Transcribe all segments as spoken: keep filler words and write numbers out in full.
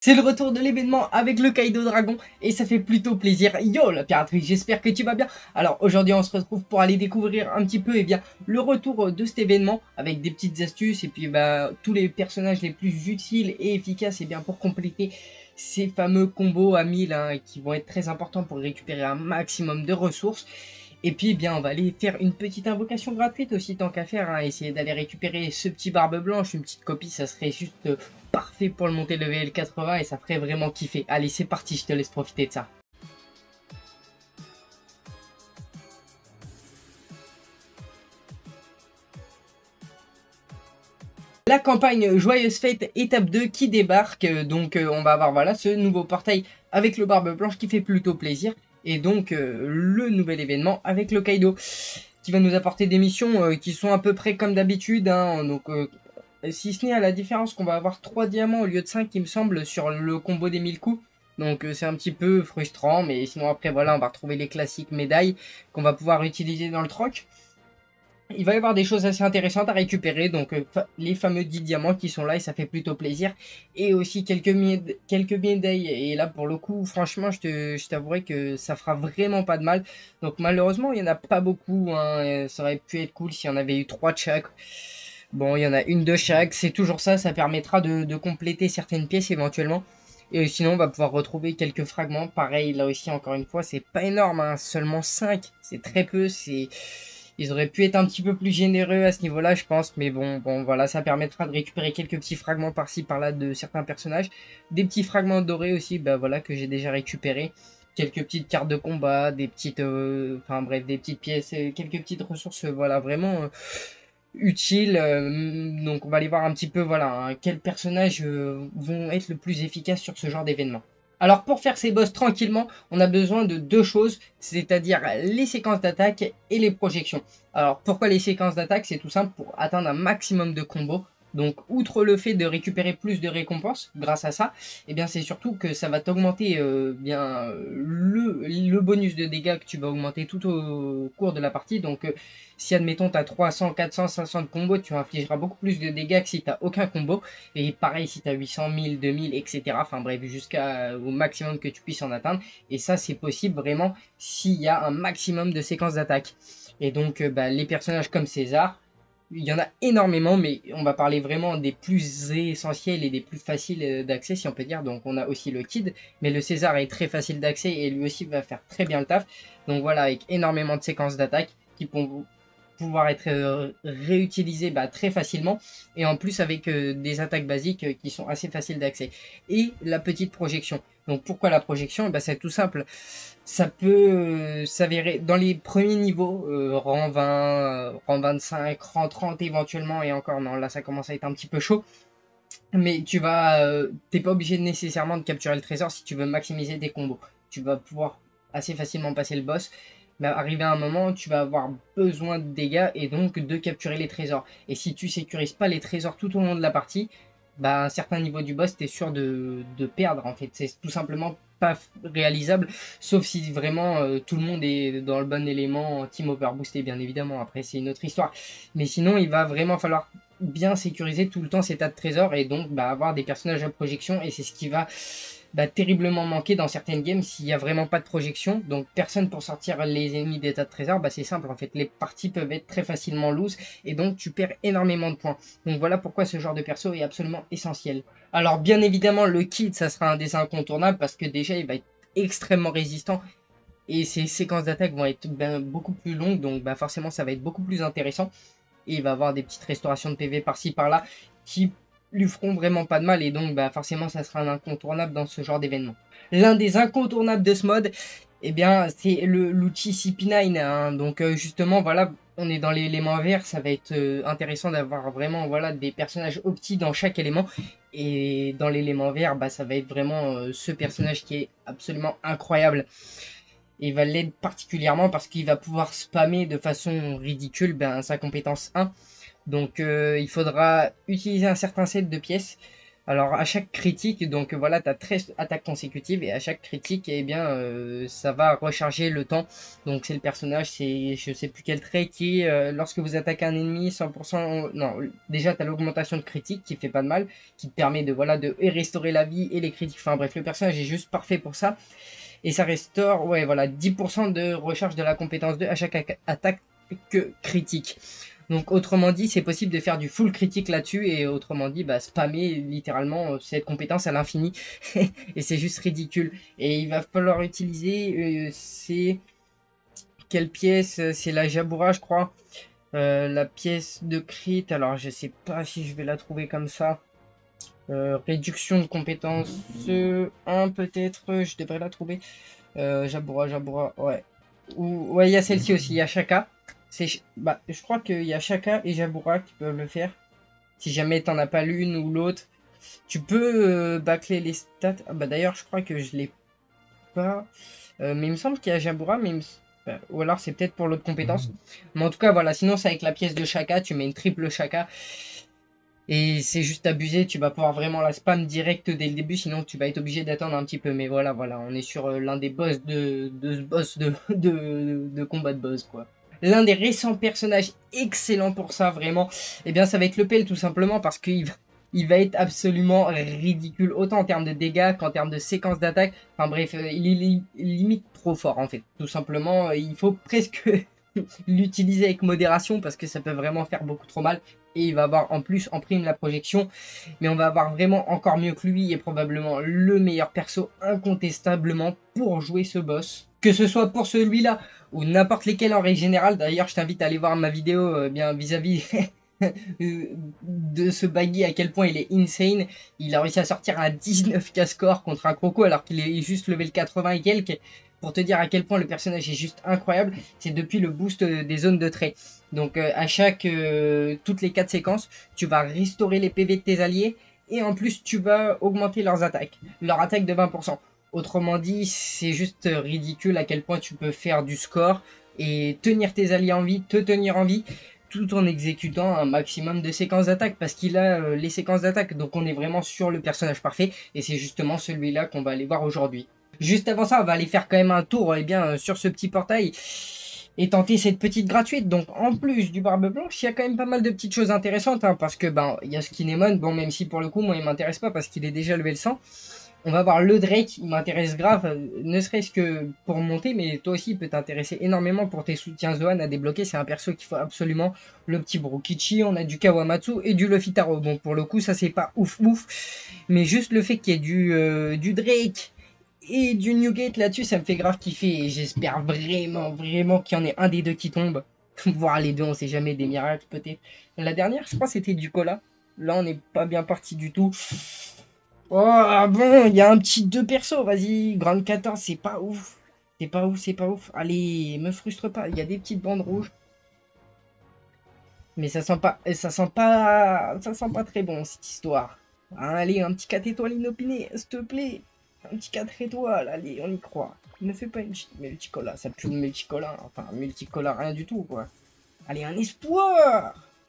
C'est le retour de l'événement avec le Kaido Dragon et ça fait plutôt plaisir. Yo la piraterie, j'espère que tu vas bien. Alors aujourd'hui on se retrouve pour aller découvrir un petit peu eh bien, le retour de cet événement avec des petites astuces et puis bah, tous les personnages les plus utiles et efficaces eh bien, pour compléter ces fameux combos à mille hein, qui vont être très importants pour récupérer un maximum de ressources. Et puis, eh bien, on va aller faire une petite invocation gratuite aussi, tant qu'à faire. Hein, essayer d'aller récupérer ce petit barbe blanche, une petite copie, ça serait juste euh, parfait pour le monter level quatre-vingts et ça ferait vraiment kiffer. Allez, c'est parti, je te laisse profiter de ça. La campagne Joyeuse Fête étape deux qui débarque, donc euh, on va avoir voilà ce nouveau portail avec le barbe blanche qui fait plutôt plaisir, et donc euh, le nouvel événement avec le Kaido qui va nous apporter des missions euh, qui sont à peu près comme d'habitude, hein, donc euh, si ce n'est à la différence qu'on va avoir trois diamants au lieu de cinq il me semble sur le combo des mille coups, donc euh, c'est un petit peu frustrant, mais sinon après voilà on va retrouver les classiques médailles qu'on va pouvoir utiliser dans le troc. Il va y avoir des choses assez intéressantes à récupérer, donc euh, les fameux dix diamants qui sont là et ça fait plutôt plaisir. Et aussi quelques, méda quelques médailles, et là pour le coup, franchement, je t'avouerai que ça fera vraiment pas de mal. Donc malheureusement, il n'y en a pas beaucoup, hein. Ça aurait pu être cool s'il y en avait eu trois de chaque. Bon, il y en a une de chaque, c'est toujours ça, ça permettra de, de compléter certaines pièces éventuellement. Et sinon, on va pouvoir retrouver quelques fragments. Pareil, là aussi, encore une fois, c'est pas énorme, hein, seulement cinq, c'est très peu, c'est... Ils auraient pu être un petit peu plus généreux à ce niveau-là, je pense. Mais bon, bon, voilà, ça permettra de récupérer quelques petits fragments par-ci, par-là de certains personnages. Des petits fragments dorés aussi, bah voilà, que j'ai déjà récupérés. Quelques petites cartes de combat, des petites... Euh, enfin bref, des petites pièces, quelques petites ressources, voilà, vraiment... Euh, utiles. Euh, donc on va aller voir un petit peu, voilà, hein, quels personnages euh, vont être le plus efficaces sur ce genre d'événement. Alors pour faire ces boss tranquillement, on a besoin de deux choses, c'est-à-dire les séquences d'attaque et les projections. Alors pourquoi les séquences d'attaque? C'est tout simple pour atteindre un maximum de combos. Donc outre le fait de récupérer plus de récompenses grâce à ça, eh bien c'est surtout que ça va t'augmenter euh, bien le, le bonus de dégâts que tu vas augmenter tout au cours de la partie. Donc euh, si admettons tu as trois cents, quatre cents, cinq cents de combos, tu infligeras beaucoup plus de dégâts que si tu n'as aucun combo. Et pareil si tu as huit cents, mille, deux mille, et cetera. Enfin bref, jusqu'au maximum que tu puisses en atteindre. Et ça c'est possible vraiment s'il y a un maximum de séquences d'attaque. Et donc euh, bah, les personnages comme César, il y en a énormément, mais on va parler vraiment des plus essentiels et des plus faciles d'accès, si on peut dire. Donc on a aussi le Kid, mais le César est très facile d'accès et lui aussi va faire très bien le taf. Donc voilà, avec énormément de séquences d'attaque qui pourront pouvoir être euh, réutilisées bah, très facilement, et en plus avec euh, des attaques basiques euh, qui sont assez faciles d'accès. Et la petite projection. Donc pourquoi la projection? Bah, c'est tout simple. Ça peut euh, s'avérer dans les premiers niveaux, euh, rang vingt, euh, rang vingt-cinq, rang trente éventuellement, et encore non, là ça commence à être un petit peu chaud. Mais tu vas, euh, t'es pas obligé nécessairement de capturer le trésor si tu veux maximiser tes combos. Tu vas pouvoir assez facilement passer le boss. Mais arrivé à un moment, tu vas avoir besoin de dégâts et donc de capturer les trésors. Et si tu sécurises pas les trésors tout au long de la partie, bah à un certain niveau du boss, t'es sûr de, de perdre en fait. C'est tout simplement pas réalisable, sauf si vraiment euh, tout le monde est dans le bon élément, team overboosté bien évidemment. Après c'est une autre histoire. Mais sinon, il va vraiment falloir bien sécuriser tout le temps ces tas de trésors et donc bah, avoir des personnages à projection, et c'est ce qui va bah, terriblement manquer dans certaines games s'il n'y a vraiment pas de projection. Donc personne pour sortir les ennemis des tas de trésors, bah, c'est simple en fait, les parties peuvent être très facilement loose et donc tu perds énormément de points. Donc voilà pourquoi ce genre de perso est absolument essentiel. Alors bien évidemment le kit ça sera un des incontournables parce que déjà il va être extrêmement résistant et ses séquences d'attaque vont être ben, beaucoup plus longues, donc bah, forcément ça va être beaucoup plus intéressant. Et il va avoir des petites restaurations de P V par-ci par-là qui lui feront vraiment pas de mal, et donc bah, forcément ça sera un incontournable dans ce genre d'événement. L'un des incontournables de ce mode, eh bien c'est l'outil C P neuf, hein. Donc euh, justement voilà, on est dans l'élément vert, ça va être euh, intéressant d'avoir vraiment voilà des personnages opti dans chaque élément, et dans l'élément vert bah, ça va être vraiment euh, ce personnage qui est absolument incroyable. Et il va l'aider particulièrement parce qu'il va pouvoir spammer de façon ridicule ben, sa compétence un. Donc euh, il faudra utiliser un certain set de pièces. Alors à chaque critique, donc voilà, tu as treize attaques consécutives et à chaque critique, eh bien, euh, ça va recharger le temps. Donc c'est le personnage, c'est je sais plus quel trait qui, euh, lorsque vous attaquez un ennemi, cent pour cent, non, déjà tu as l'augmentation de critique qui fait pas de mal, qui te permet de, voilà, de restaurer la vie et les critiques. Enfin bref, le personnage est juste parfait pour ça. Et ça restaure, ouais, voilà, dix pour cent de recharge de la compétence deux à chaque attaque critique. Donc autrement dit, c'est possible de faire du full critique là-dessus et autrement dit, bah, spammer littéralement cette compétence à l'infini et c'est juste ridicule. Et il va falloir utiliser, euh, c'est quelle pièce? C'est la Jabura, je crois. Euh, la pièce de crit, alors je sais pas si je vais la trouver comme ça. Euh, réduction de compétences un peut-être, je devrais la trouver. Euh, Jabura, Jabura, ouais. Ou, ouais, il y a celle-ci aussi, il y a Shaka. Bah, je crois qu'il y a Shaka et Jabura qui peuvent le faire. Si jamais t'en as pas l'une ou l'autre. Tu peux euh, bâcler les stats. Ah, bah d'ailleurs, je crois que je l'ai pas. Euh, mais il me semble qu'il y a Jabura, mais il me... bah, ou alors c'est peut-être pour l'autre compétence. Mais en tout cas, voilà. Sinon, c'est avec la pièce de Shaka. Tu mets une triple Shaka. Et c'est juste abusé, tu vas pouvoir vraiment la spam direct dès le début, sinon tu vas être obligé d'attendre un petit peu. Mais voilà, voilà, on est sur euh, l'un des boss de, de ce boss de, de, de combat de boss, quoi. L'un des récents personnages excellents pour ça, vraiment, eh bien ça va être le Pell tout simplement parce qu'il va, il va être absolument ridicule, autant en termes de dégâts qu'en termes de séquence d'attaque. Enfin bref, euh, il est li limite trop fort en fait, tout simplement. Euh, il faut presque l'utiliser avec modération parce que ça peut vraiment faire beaucoup trop mal. Et il va avoir en plus en prime la projection. Mais on va avoir vraiment encore mieux que lui et probablement le meilleur perso incontestablement pour jouer ce boss. Que ce soit pour celui-là ou n'importe lesquels en règle générale. D'ailleurs, je t'invite à aller voir ma vidéo euh, bien vis-à-vis de ce baggy, à quel point il est insane. Il a réussi à sortir un dix-neuf K score contre un croco alors qu'il est juste level quatre-vingts et quelques. Pour te dire à quel point le personnage est juste incroyable, c'est depuis le boost des zones de trait. Donc euh, à chaque, euh, toutes les quatre séquences, tu vas restaurer les P V de tes alliés et en plus tu vas augmenter leurs attaques, leur attaque de vingt pour cent. Autrement dit, c'est juste ridicule à quel point tu peux faire du score et tenir tes alliés en vie, te tenir en vie, tout en exécutant un maximum de séquences d'attaque parce qu'il a euh, les séquences d'attaque. Donc on est vraiment sur le personnage parfait et c'est justement celui-là qu'on va aller voir aujourd'hui. Juste avant ça, on va aller faire quand même un tour eh bien, sur ce petit portail et tenter cette petite gratuite. Donc en plus du Barbe Blanche, il y a quand même pas mal de petites choses intéressantes hein, parce que ben il y a Skinemon, bon même si pour le coup moi il m'intéresse pas parce qu'il est déjà level cent. On va voir le Drake, il m'intéresse grave, ne serait-ce que pour monter, mais toi aussi il peut t'intéresser énormément pour tes soutiens Zoan à débloquer. C'est un perso qu'il faut absolument. Le petit Brokichi, on a du Kawamatsu et du Luffy Taro. Bon pour le coup ça c'est pas ouf ouf, mais juste le fait qu'il y ait du, euh, du Drake et du Newgate là-dessus, ça me fait grave kiffer et j'espère vraiment, vraiment qu'il y en ait un des deux qui tombe. Voir les deux, on sait jamais, des miracles peut-être. La dernière, je crois c'était du Cola. Là, on n'est pas bien parti du tout. Oh, bon, il y a un petit deux persos, vas-y. Grande quatorze, c'est pas ouf. C'est pas ouf, c'est pas ouf. Allez, me frustre pas, il y a des petites bandes rouges. Mais ça sent pas, ça sent pas, ça sent pas très bon cette histoire. Allez, un petit quatre étoiles inopiné, s'il te plaît. Un petit quatre étoiles, allez, on y croit. Ne fais pas une multicola, ça pue le multicola. Enfin, multicola, rien du tout, quoi. Allez, un espoir.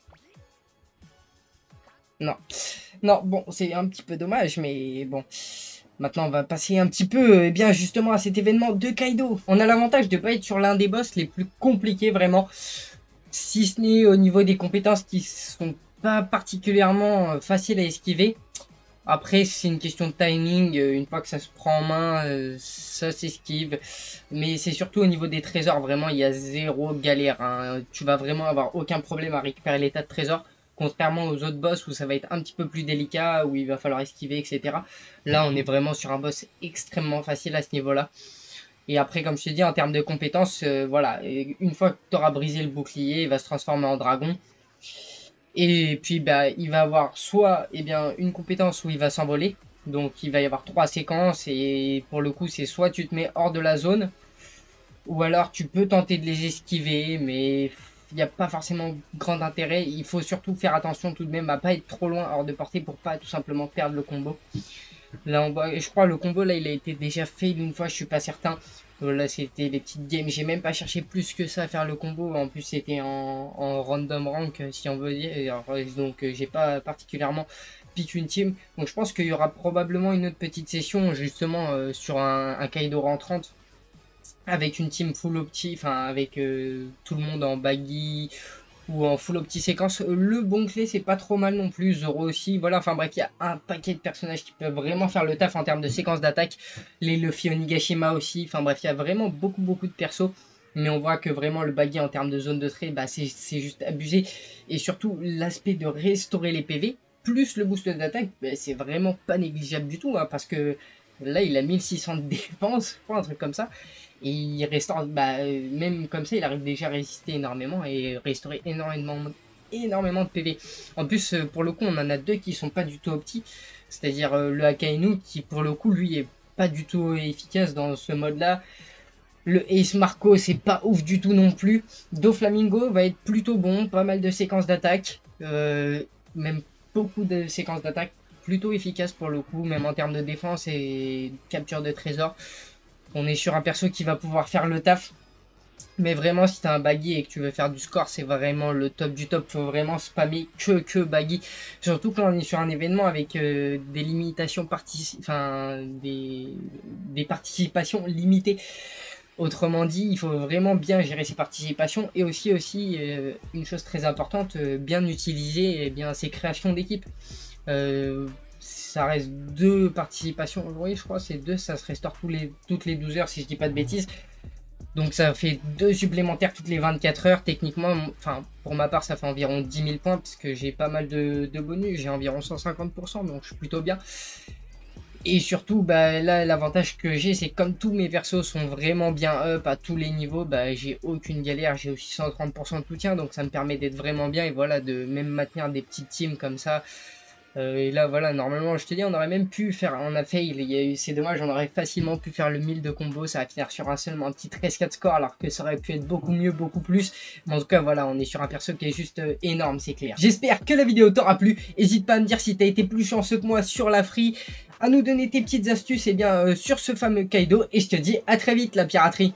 Non. Non, bon, c'est un petit peu dommage, mais bon. Maintenant, on va passer un petit peu, eh bien, justement, à cet événement de Kaido. On a l'avantage de ne pas être sur l'un des boss les plus compliqués, vraiment. Si ce n'est au niveau des compétences qui sont pas particulièrement faciles à esquiver. Après, c'est une question de timing. Une fois que ça se prend en main, ça s'esquive. Mais c'est surtout au niveau des trésors. Vraiment, il y a zéro galère. Hein. Tu vas vraiment avoir aucun problème à récupérer l'état de trésor. Contrairement aux autres boss où ça va être un petit peu plus délicat, où il va falloir esquiver, et cetera. Là, on est vraiment sur un boss extrêmement facile à ce niveau-là. Et après, comme je te dis, en termes de compétences, euh, voilà, une fois que tu auras brisé le bouclier, il va se transformer en dragon. Et puis, bah, il va avoir soit eh bien, une compétence où il va s'envoler. Donc, il va y avoir trois séquences. Et pour le coup, c'est soit tu te mets hors de la zone, ou alors tu peux tenter de les esquiver, mais il n'y a pas forcément grand intérêt. Il faut surtout faire attention tout de même à pas être trop loin hors de portée pour pas tout simplement perdre le combo. Là, on voit, je crois le combo là, il a été déjà fait une fois, je suis pas certain. Là, c'était les petites games. J'ai même pas cherché plus que ça à faire le combo. En plus, c'était en, en random rank, si on veut dire. Alors, donc, j'ai pas particulièrement piques une team. Donc je pense qu'il y aura probablement une autre petite session justement euh, sur un, un Kaido rentrante avec une team full opti, enfin avec euh, tout le monde en baggy ou en full opti séquence. Le bon clé c'est pas trop mal non plus, Zoro aussi, voilà, enfin bref, il y a un paquet de personnages qui peuvent vraiment faire le taf en termes de séquence d'attaque. Les Luffy Onigashima aussi, enfin bref, il y a vraiment beaucoup beaucoup de persos. Mais on voit que vraiment le baggy en termes de zone de trait, bah, c'est juste abusé. Et surtout l'aspect de restaurer les P V, plus le boost d'attaque, bah, c'est vraiment pas négligeable du tout. Hein, parce que là il a mille six cents de défense, je crois, un truc comme ça. Et il restaure, bah, même comme ça, il arrive déjà à résister énormément et restaurer énormément, énormément de P V. En plus, pour le coup, on en a deux qui sont pas du tout opti. C'est-à-dire euh, le Akainu qui, pour le coup, lui, est pas du tout efficace dans ce mode-là. Le Ace Marco, c'est pas ouf du tout non plus. Doflamingo va être plutôt bon, pas mal de séquences d'attaque. Euh, même beaucoup de séquences d'attaque plutôt efficaces pour le coup, même en termes de défense et capture de trésors. On est sur un perso qui va pouvoir faire le taf. Mais vraiment, si t'as un baggy et que tu veux faire du score, c'est vraiment le top du top. Faut vraiment spammer que que baggy. Surtout quand on est sur un événement avec euh, des limitations partici enfin des, des participations limitées. Autrement dit, il faut vraiment bien gérer ses participations et aussi aussi euh, une chose très importante, euh, bien utiliser eh bien ses créations d'équipe. Euh, ça reste deux participations, oui je crois c'est deux, ça se restaure tous les, toutes les douze heures si je dis pas de bêtises. Donc ça fait deux supplémentaires toutes les vingt-quatre heures techniquement, enfin pour ma part ça fait environ dix mille points parce que j'ai pas mal de, de bonus, j'ai environ cent cinquante pour cent donc je suis plutôt bien. Et surtout, bah, là, l'avantage que j'ai, c'est que comme tous mes persos sont vraiment bien up à tous les niveaux, bah, j'ai aucune galère, j'ai aussi cent trente pour cent de soutien, donc ça me permet d'être vraiment bien et voilà, de même maintenir des petites teams comme ça. Euh, et là, voilà, normalement, je te dis, on aurait même pu faire, on a fail, c'est dommage, on aurait facilement pu faire le mille de combo, ça va finir sur un seulement un petit treize quatre score, alors que ça aurait pu être beaucoup mieux, beaucoup plus. Mais en tout cas, voilà, on est sur un perso qui est juste euh, énorme, c'est clair. J'espère que la vidéo t'aura plu, n'hésite pas à me dire si t'as été plus chanceux que moi sur la free, à nous donner tes petites astuces et bien euh, sur ce fameux Kaido, et je te dis à très vite la piraterie.